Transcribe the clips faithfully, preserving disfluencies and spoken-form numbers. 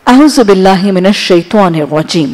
अऊज़ु बिल्लाहि मिनश शैतानिर रजीम।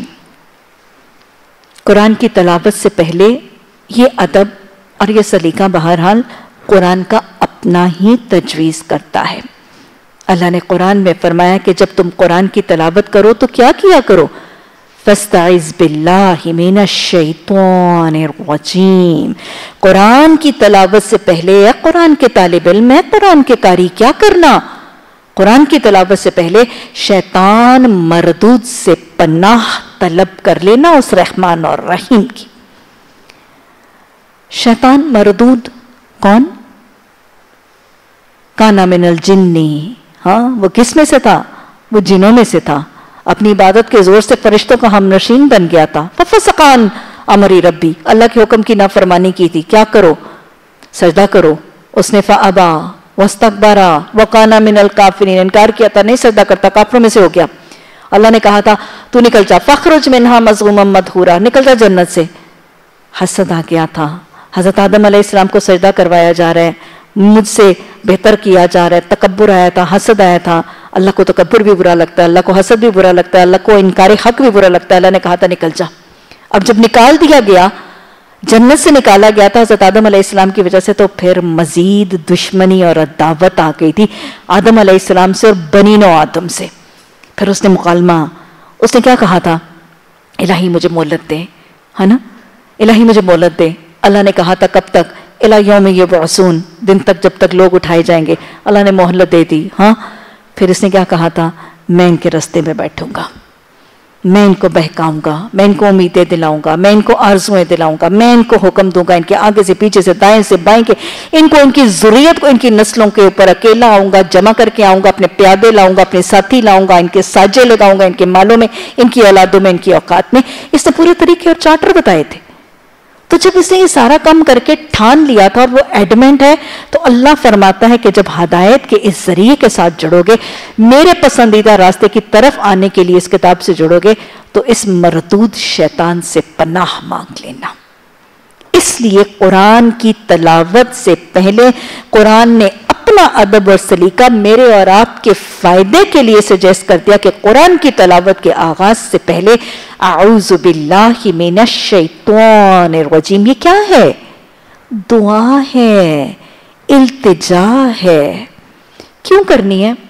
कुरान की तलावत से पहले ये अदब और ये सलीका बहरहाल कुरान का अपना ही तजवीज़ करता है। अल्लाह ने कुरान में फरमाया कि जब तुम कुरान की तलावत करो तो क्या किया करो, फस्तईज़ बिल्लाहि मिनश शैतानिर रजीम। कुरान की तलावत से पहले या कुरान के तालिब इल्म है, कुरान के कारी क्या करना, कुरान की तलावत से पहले शैतान मरदूद से पनाह तलब कर लेना उस रहमान और रहीम की। शैतान मरदूद कौन? काना मिनल जिन्नी, हाँ वो किस में से था, वो जिनों में से था। अपनी इबादत के जोर से फरिश्तों का हमनशीन बन गया था। फफसकान अमरी रब्बी, अल्लाह के हुक्म की नाफरमानी की थी, क्या करो, सजदा करो। उसने फअबा वस्तकबरा वकाना मिनल काफिरीन, इनकार किया था, नहीं सजदा करता, काफिरों में से हो गया। अल्लाह ने कहा था तू निकल जा, फखरुज मिनहा मज़गूमम मदहूरा, निकल जा जन्नत से। हसद आ गया था, हजरत आदम अलैहिस्सलाम को सजदा करवाया जा रहा है, मुझसे बेहतर किया जा रहा है, तकब्बुर आया था, हसद आया था। अल्लाह को तकब्बुर भी बुरा लगता है, अल्लाह को हसद भी बुरा लगता है, अल्लाह को इनकार हक भी बुरा लगता है। अल्लाह ने कहा था निकल जा। अब जब निकाल दिया गया, जन्नत से निकाला गया था हज़रत आदम अलैहिस्सलाम की वजह से, तो फिर मजीद दुश्मनी और अदावत आ गई थी आदम अलैहिस्सलाम से और बनी नौ आदम से। फिर उसने मुकालमा, उसने क्या कहा था, इलाही मुझे मोहलत दे, है ना, इलाही मुझे मोहलत दे। अल्लाह ने कहा था कब तक, इला यौम युबअसून, दिन तक जब तक लोग उठाए जाएंगे। अल्लाह ने मोहलत दे दी। हाँ, फिर इसने क्या कहा था, मैं इनके रास्ते में बैठूंगा, मैं इनको बहकाऊंगा, मैं इनको उम्मीदें दिलाऊंगा, मैं इनको आरज़ुएं दिलाऊंगा, मैं इनको हुक्म दूंगा, इनके आगे से पीछे से दाएं से बाएं के, इनको इनकी ज़ुर्रियत को इनकी नस्लों के ऊपर अकेला आऊंगा, जमा करके आऊंगा, अपने प्यादे लाऊंगा, अपने साथी लाऊंगा, इनके साजे लगाऊंगा, इनके मालों में, इनकी औलादों में, इनकी औकात में। इसने पूरे तरीके और चार्टर बताए थे। तो जब इसने ये सारा काम करके ठान लिया था और वो एडमेंट है, तो अल्लाह फरमाता है कि जब हदायत के इस जरिए के साथ जुड़ोगे, मेरे पसंदीदा रास्ते की तरफ आने के लिए इस किताब से जुड़ोगे, तो इस मरदूद शैतान से पनाह मांग लेना। इसलिए कुरान की तलावत से पहले कुरान ने अपना अदब और सलीका मेरे और आपके फायदे के लिए सजेस्ट कर दिया कि कुरान की तलावत के आगाज से पहले आऊज़ु बिल्लाहि मिनश शैतानिर रजीम। ये क्या है? दुआ है, इल्तिजा है। क्यों करनी है?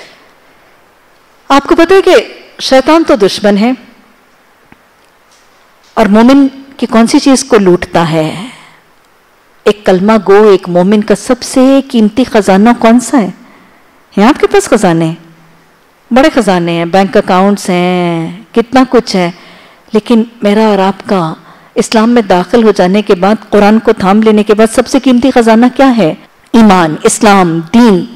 आपको पता है कि शैतान तो दुश्मन है, और मोमिन की कौन सी चीज को लूटता है? एक कलमा गो एक मोमिन का सबसे कीमती खजाना कौन सा है? हैं आपके पास खजाने? बड़े खजाने हैं, बैंक अकाउंट्स हैं, कितना कुछ है, लेकिन मेरा और आपका इस्लाम में दाखिल हो जाने के बाद, कुरान को थाम लेने के बाद सबसे कीमती खजाना क्या है? ईमान, इस्लाम, दीन।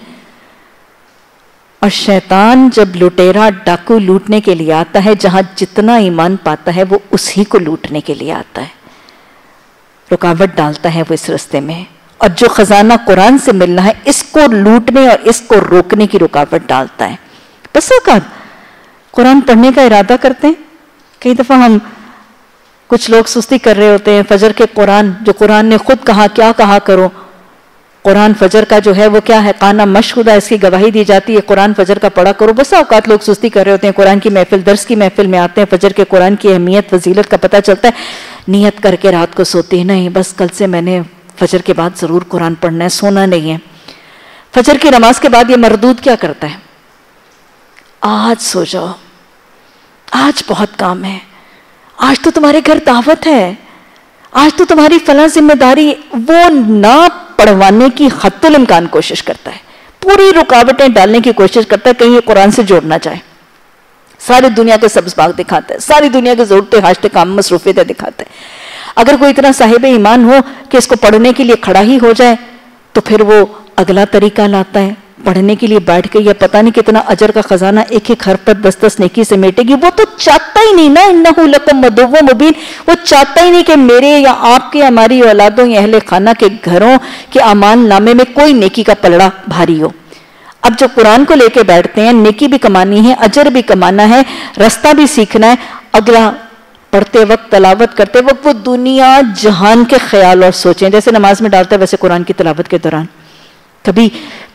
और शैतान जब लुटेरा डाकू लूटने के लिए आता है, जहां जितना ईमान पाता है वो उसी को लूटने के लिए आता है, रुकावट डालता है वो इस रास्ते में। और जो खजाना कुरान से मिलना है, इसको लूटने और इसको रोकने की रुकावट डालता है। बस औकात कुरान पढ़ने का इरादा करते हैं, कई दफा हम कुछ लोग सुस्ती कर रहे होते हैं, फजर के कुरान जो कुरान ने खुद कहा, क्या कहा करो, कुरान फजर का जो है वो क्या है, काना मशहुदा, इसकी गवाही दी जाती है, कुरान फजर का पढ़ा करो। बस औकात लोग सुस्ती कर रहे होते हैं, कुरान की महफिल, दर्स की महफिल में आते हैं, फजर के कुरान की अहमियत फजीलत का पता चलता है, नियत करके रात को सोते हैं, नहीं बस कल से मैंने फजर के बाद जरूर कुरान पढ़ना है, सोना नहीं है। फजर की नमाज के बाद ये मरदूद क्या करता है, आज सो जाओ, आज बहुत काम है, आज तो तुम्हारे घर दावत है, आज तो तुम्हारी फला जिम्मेदारी, वो ना पढ़वाने की हत्तुल इम्कान कोशिश करता है, पूरी रुकावटें डालने की कोशिश करता है कहीं ये कुरान से जोड़ना चाहे। सारी दुनिया के सब्ज़बाग दिखाता है, सारी दुनिया के ज़रूरतें, हाजते, काम, मसरूफियतें दिखाता है। अगर कोई इतना साहिब ईमान हो कि इसको पढ़ने के लिए खड़ा ही हो जाए, तो फिर वो अगला तरीका लाता है, पढ़ने के लिए बैठ के, या पता नहीं कितना अजर का खजाना एक एक हर्फ पर दस दस नेकी से मेटेगी। वो तो चाहता ही नहीं ना, इन्नहु लकुम अदुव्वुम मुबीन, वो चाहता ही नहीं कि मेरे या आपके, हमारी औलादों या अहले खाना के घरों के अमाल नामे में कोई नेकी का पलड़ा भारी हो। अब जो कुरान को लेके बैठते हैं, नेकी भी कमानी है, अजर भी कमाना है, रास्ता भी सीखना है, अगला पढ़ते वक्त, तलावत करते वक्त वो दुनिया जहान के ख्याल और सोचें, जैसे नमाज में डालते हैं वैसे कुरान की तलावत के दौरान कभी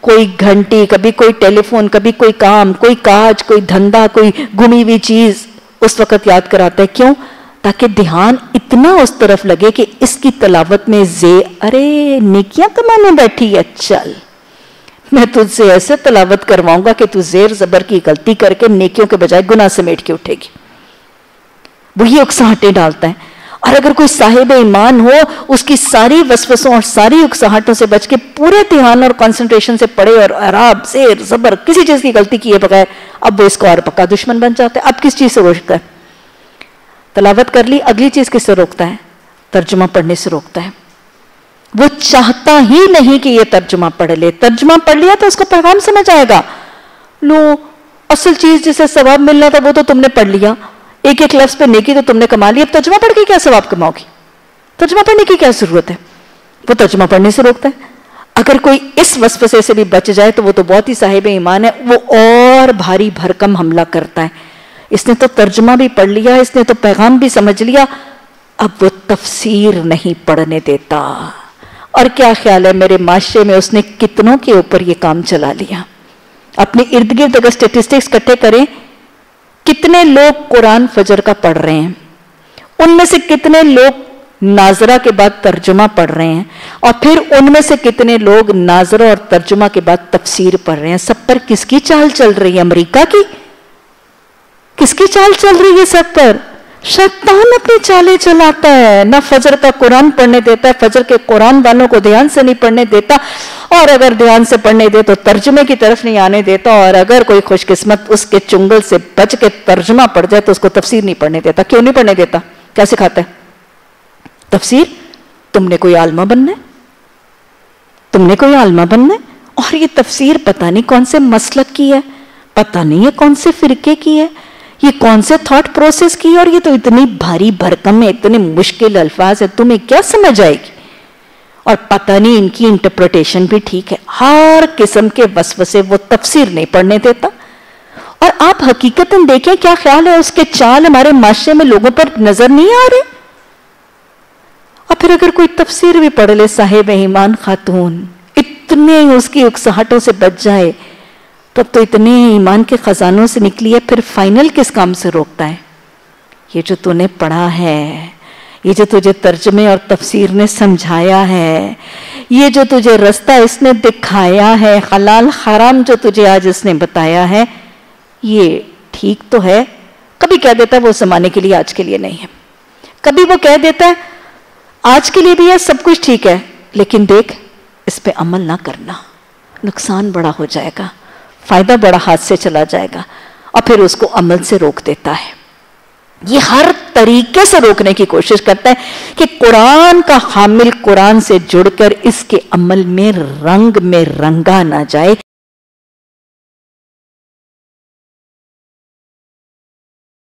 کوئی گھنٹی، کبھی کوئی ٹیلی فون، کبھی کوئی کام، کوئی کاج، کوئی دھندا، کوئی گمی ہوئی چیز اس وقت یاد کراتا ہے. کیوں؟ تاکہ دھیان اتنا اس طرف لگے کہ اس کی تلاوت میں زے ارے نیکیاں کمانے بیٹھی ہے، چل میں تجھ سے ایسے تلاوت کرواؤں گا کہ تو زیر زبر کی غلطی کر کے نیکیوں کے بجائے گناہ سمیٹ کے اٹھے گی. وہی اکساہٹیں ڈالتا ہے. اور اگر کوئی صاحب ایمان ہو، اس کی ساری وسوسوں اور ساری اکساہٹوں سے بچ کے پورے دھیان اور کنسنٹریشن سے پڑھے اور عراب زیر زبر کسی چیز کی غلطی کیے بغیر، اب وہ اس کو اور پکا دشمن بن جاتا ہے. اب کس چیز سے روکتا ہے؟ تلاوت کر لی، اگلی چیز کس سے روکتا ہے؟ ترجمہ پڑھنے سے روکتا ہے. وہ چاہتا ہی نہیں کہ یہ ترجمہ پڑھ لے. ترجمہ پڑھ لیا تو اس کو پیغام سمجھ آئے گا. لو اصل چیز جسے ثواب ملنا تھا وہ تو تم نے پڑھ لیا، ایک ایک لفظ پہ نیکی تو تم نے کما لی، اب ترجمہ پڑھ کے کیا ثواب کماؤ گی؟ ترجمہ پڑھنے کی کیا ضرورت ہے؟ وہ ترجمہ پڑھنے سے روکتا ہے. اگر کوئی اس وسوسے سے بھی بچ جائے تو وہ تو بہت ہی صاحب ایمان ہے. وہ اور بھاری بھرکم حملہ کرتا ہے. اس نے تو ترجمہ بھی پڑھ لیا، اس نے تو پیغام بھی سمجھ لیا، اب وہ تفسیر نہیں پڑھنے دیتا. اور کیا خیال ہے میرے معاشرے میں اس نے کتنوں کے اوپر یہ کام چلا لیا؟ اپنے ارد گرد اگر سٹیٹسٹکس اکٹھے کریں، کتنے لوگ قرآن فجر کا پڑھ رہے ہیں، ان میں سے کتنے لوگ ناظرہ کے بعد ترجمہ پڑھ رہے ہیں، اور پھر ان میں سے کتنے لوگ ناظرہ اور ترجمہ کے بعد تفسیر پڑھ رہے ہیں. سب پر کس کی چال چل رہی ہے؟ امریکہ کی؟ کس کی چال چل رہی ہے سب پر؟ شیطان اپنی چالیں چلاتا ہے. نہ فجر کا قرآن پڑھنے دیتا ہے، فجر کے قرآن والوں کو دھیان سے نہیں پڑھنے دیتا، اور اگر دھیان سے پڑھنے دے تو ترجمے کی طرف نہیں آنے دیتا، اور اگر کوئی خوش قسمت اس کے چنگل سے بچ کے ترجمہ پڑھ جائے تو اس کو تفسیر نہیں پڑھنے دیتا. کیوں نہیں پڑھنے دیتا؟ کیا سکھاتا ہے؟ تفسیر. تم نے کوئی عالمہ بننا ہے، تم نے کوئی عالمہ بننا ہے. اور یہ تفسیر پتہ نہیں کون سے مسلک کی ہے، پتہ نہیں ہے کون سے فرقے کی ہے، یہ کون سے تھاٹ پروسیس کی، اور یہ تو اتنی بھاری بھرکم ہے، اتنے مشکل الفاظ ہے، تمہیں کیا سمجھ آئے گی؟ اور پتہ نہیں ان کی انٹرپریٹیشن بھی ٹھیک ہے. ہر قسم کے وسوسے وہ تفسیر نہیں پڑھنے دیتا. اور آپ حقیقتاً دیکھیں کیا خیال ہے اس کے چال ہمارے معاشرے میں لوگوں پر نظر نہیں آ رہے؟ اور پھر اگر کوئی تفسیر بھی پڑھ لے صاحب ایمان خاتون، اتنے اس کی اکساہٹوں سے بچ جائے، تو اب تو اتنے ایمان کے خزانوں سے نکلی ہے، پھر فائنل کس کام سے روکتا ہے؟ یہ جو تو نے پڑھا ہے، یہ جو تجھے ترجمے اور تفسیر نے سمجھایا ہے، یہ جو تجھے رستہ اس نے دکھایا ہے، حلال حرام جو تجھے آج اس نے بتایا ہے، یہ ٹھیک تو ہے. کبھی کہہ دیتا ہے وہ زمانے کے لیے، آج کے لیے نہیں ہے. کبھی وہ کہہ دیتا ہے آج کے لیے بھی ہے، سب کچھ ٹھیک ہے، لیکن دیکھ اس پہ عمل نہ کرنا، نقصان بڑا ہو جائے گا، فائدہ بڑا ہاتھ سے چلا جائے گا، اور پھر اس کو عمل سے روک دیتا ہے. یہ ہر طریقے سے روکنے کی کوشش کرتا ہے کہ قرآن کا حامل قرآن سے جڑ کر اس کے عمل میں رنگ میں رنگا نہ جائے.